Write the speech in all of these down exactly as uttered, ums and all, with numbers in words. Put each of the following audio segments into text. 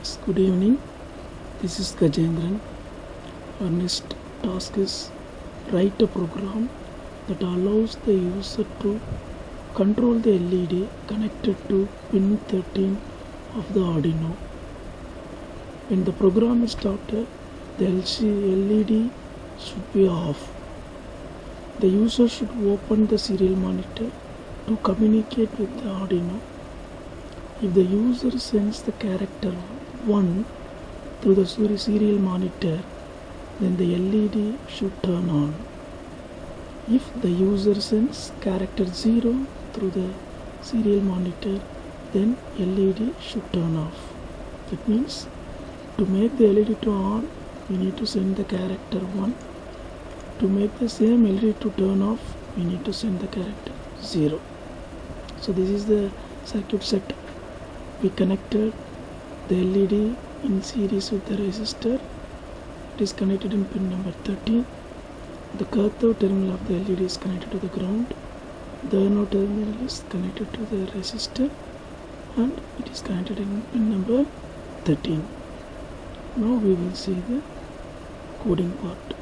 Yes, good evening. This is Gajendran. Our next task is write a program that allows the user to control the L E D connected to pin thirteen of the Arduino. When the program is started, the L E D should be off. The user should open the serial monitor to communicate with the Arduino. If the user sends the character one through the serial monitor, then the L E D should turn on. If the user sends character zero through the serial monitor, then L E D should turn off. That means to make the L E D to on, we need to send the character one. To make the same L E D to turn off, we need to send the character zero. So this is the circuit setup. We connected the L E D in series with the resistor. It is connected in pin number thirteen. The cathode terminal of the L E D is connected to the ground. The anode terminal is connected to the resistor, and it is connected in pin number thirteen. Now we will see the coding part.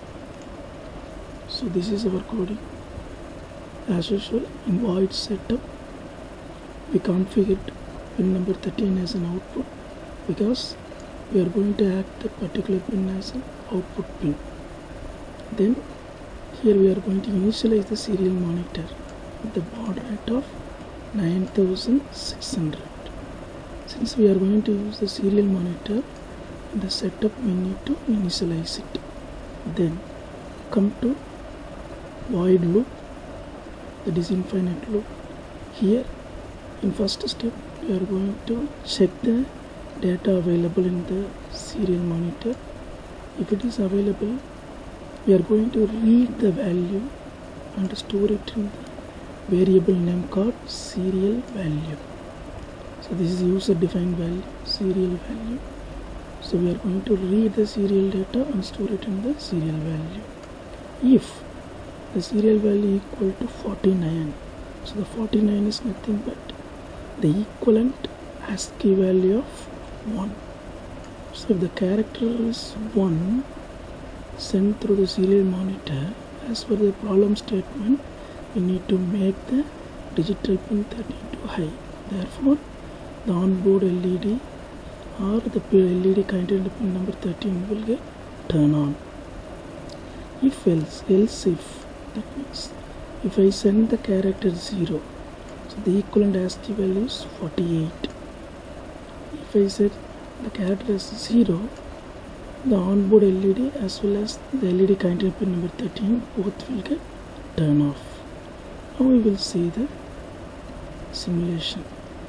So this is our coding. As usual, in void setup, we configured pin number thirteen as an output because we are going to act that particular pin as an output pin. Then here we are going to initialize the serial monitor with the baud rate of nine thousand six hundred. Since we are going to use the serial monitor in the setup, we need to initialize it. Then come to void loop, that is infinite loop. Here in first step, we are going to check the data available in the serial monitor. If it is available, we are going to read the value and store it in the variable name called serial value. So this is user defined value, serial value. So we are going to read the serial data and store it in the serial value. If the serial value equal to forty-nine, so the forty-nine is nothing but the equivalent ASCII value of one. So if the character is one sent through the serial monitor, as per the problem statement, we need to make the digital pin thirteen to high. Therefore, the onboard L E D or the L E D connected to pin number thirteen will get turn on. If else, else if, that means if I send the character zero, so the equivalent ASCII value is forty-eight. If I set the character as zero, the onboard L E D as well as the L E D connected pin number thirteen both will get turn off. Now we will see the simulation.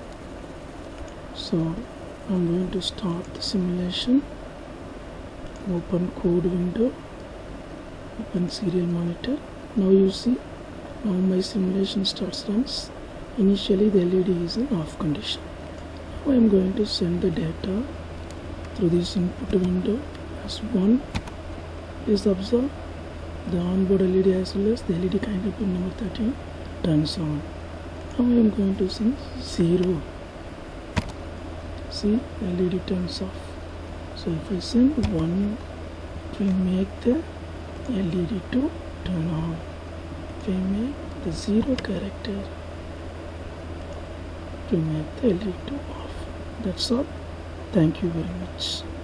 So I am going to start the simulation. Open code window, open serial monitor. Now you see, now my simulation starts runs. Initially the L E D is in off condition. Now I am going to send the data through this input window as one. Please observe the onboard L E D as well as the L E D connected pin number thirteen turns on. Now I am going to send zero. See, L E D turns off. So if I send one, it will make the L E D to turn on. If I make the zero character, it will make the L E D to off. That's all. Thank you very much.